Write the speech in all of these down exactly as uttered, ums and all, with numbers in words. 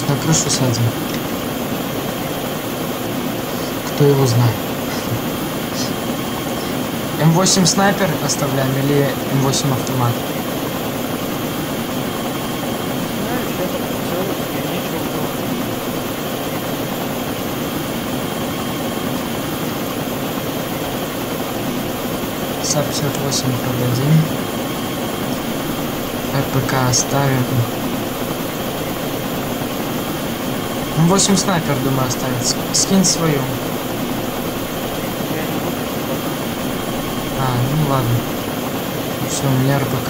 Может, на крышу садим? Кто его знает? эм восемь снайпер оставляем или эм восемь автомат? Знаешь, я так целый, я нечего делать. САП пятьдесят восемь продадим. РПК оставим. эм восемь снайпер, думаю, оставить. Скинь свою. Я не буду пока. А, ну ладно. Все, у меня РПК.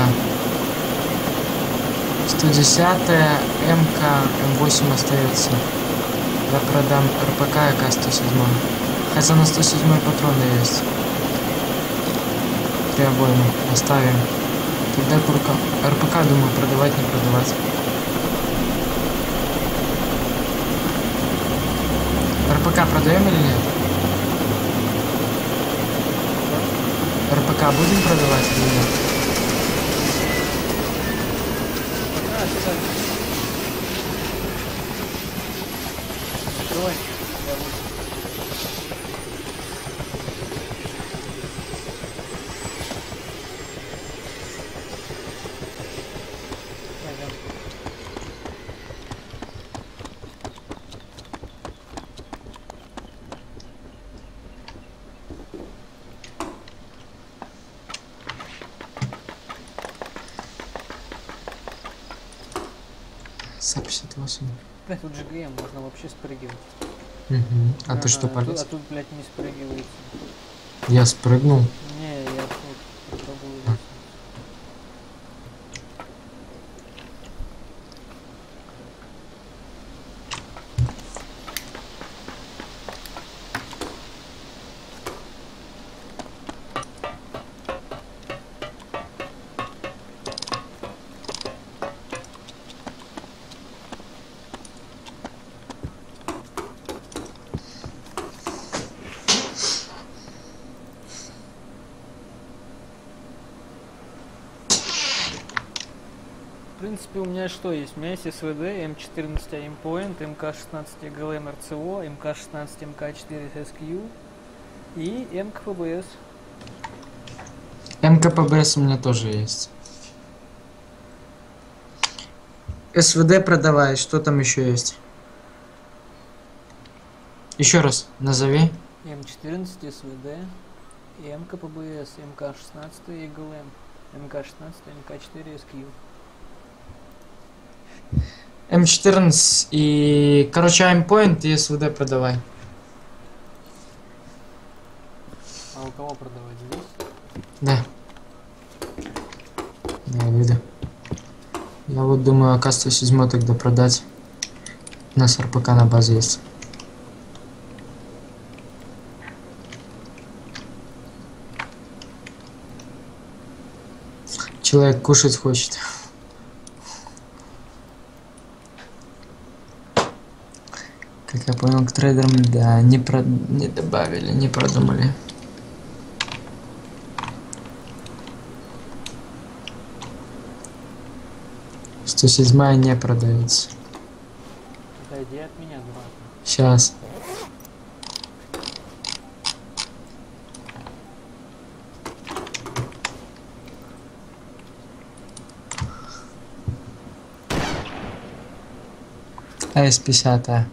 сто десятая, МК, эм восемь остается. Я продам РПК и ка сто семь. Хотя на сто семь патроны есть. Три обоймы оставим. Тогда только РПК, думаю, продавать, не продавать. РПК продаем или нет? РПК будем продавать или нет? Пока оставь. Закрывай. Я буду. Пойдем. САП пятьдесят восемь. Блять, тут же ГМ, можно вообще спрыгивать. Угу. А ты что, Ага, а тут, а полез? тут, блядь, не спрыгивается. Я спрыгнул. Не, я тут попробую А. выяснить. В принципе, у меня что есть? У меня есть СВД, эм четырнадцать Aimpoint, эм ка шестнадцать ГЛМ РЦО, эм ка шестнадцать эм ка четыре СКЮ и МКПБС. МКПБС у меня тоже есть. СВД продавай, что там еще есть? Еще раз назови. эм четырнадцать СВД, МКПБС, эм ка шестнадцать и ГЛМ, эм ка шестнадцать, эм ка четыре СКЮ. эм четырнадцать и... Короче, Aimpoint и СВД продавай. А у кого продавать здесь? Да. Да, я выйду. Я вот думаю, ак сто семь тогда продать. У нас РПК на базе есть. Человек кушать хочет. Как я понял, к трейдерам, да, не, про... не добавили, не продумали. сто семь не продается. Отойди от меня, дурак. Сейчас. АС пятьдесят, а.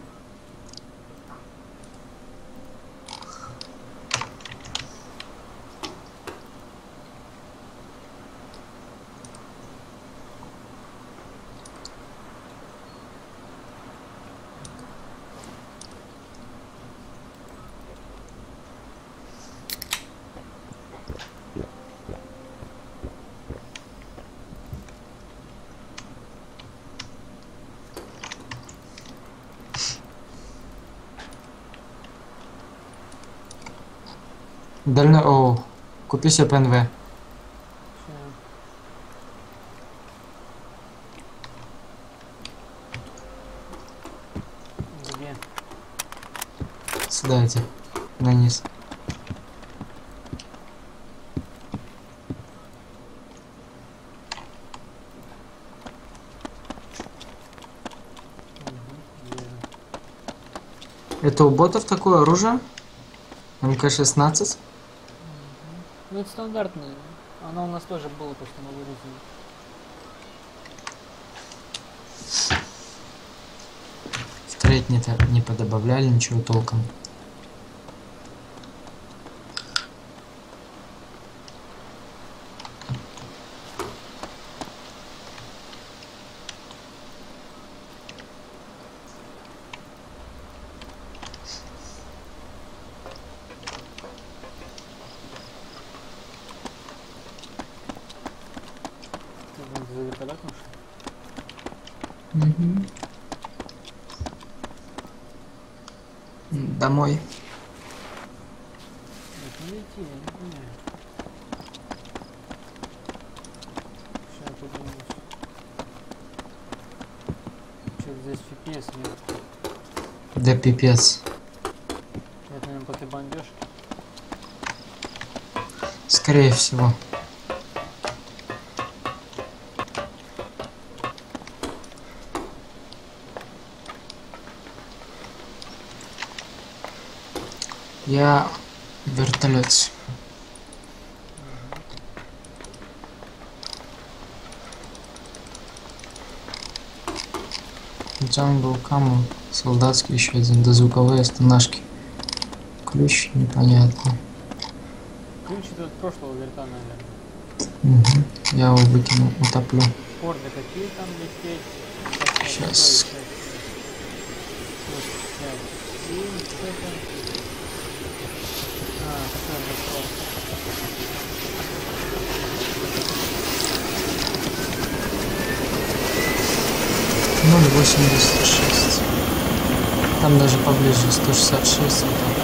Дально... О, купи себе ПНВ. Ща. Где? Сюда иди. На низ. Это у ботов такое оружие? эм ка шестнадцать? Ну, это стандартное. Оно у нас тоже было, то, что мы вырезали. В трейд не, не подобавляли ничего толком. За вертолетом, что Угу. Домой. ли? Это не лети, я не понимаю. Сейчас подумаю. Что здесь эф пи эс нет? Да пипец. Это, наверное, после бомбежки. Скорее всего. Я в вертолете. Джангл Каму, солдатский еще один, дозвуковые останашки. Ключ непонятно. Ключ это от прошлого верта, наверное. Угу. Я его выкину, утоплю. Порды какие там лететь? Сейчас. И что-то... А, какой вопрос? ноль восемьдесят шесть. Там даже поближе сто шестьдесят шесть. Вот так.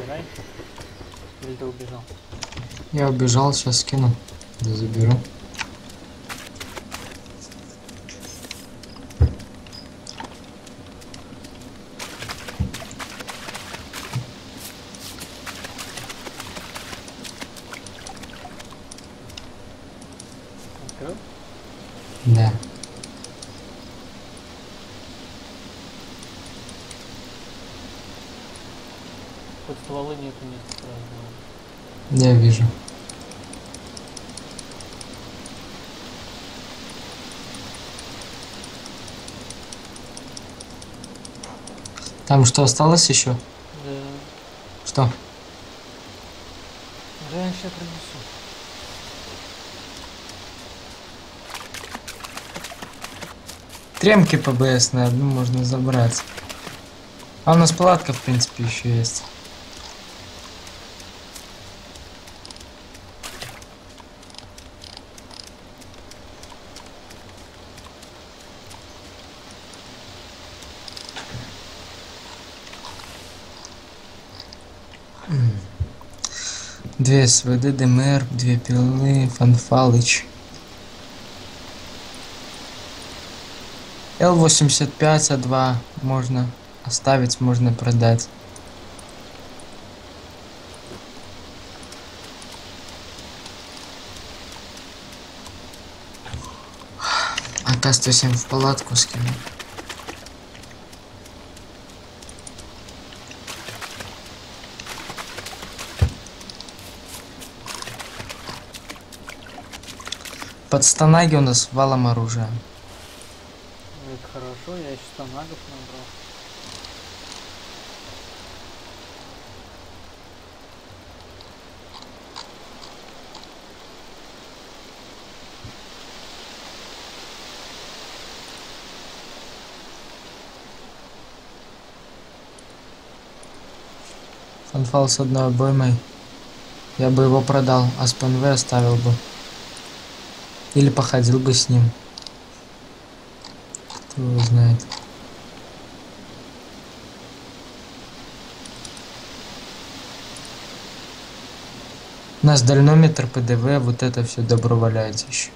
забирай. Или ты убежал? Я убежал, сейчас скину. Да заберу. Открыл? Да. Хоть стволы нету места сразу. Я вижу. Там что осталось еще? Да. Что? Я сейчас принесу. Тремки ПБС на одну можно забрать. А у нас палатка, в принципе, еще есть. Две СВД, ДМР, две пилы, Фанфалыч. Л восемьдесят пять А два можно оставить, можно продать. А К сто семь в палатку скину. Под станаги у нас валом оружия. Это хорошо, я еще станагов набрал. Фанфал с одной обоймой. Я бы его продал, а с ПНВ оставил бы. Или походил бы с ним. Кто его знает. У нас дальнометр, ПДВ, вот это все добро валяется еще.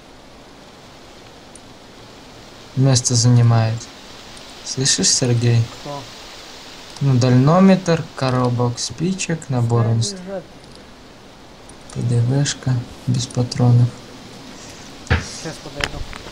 Место занимает. Слышишь, Сергей? Кто? Ну, дальнометр, коробок спичек, набор Пускай инст... лежат. ПДВшка без патронов. Сейчас подойду.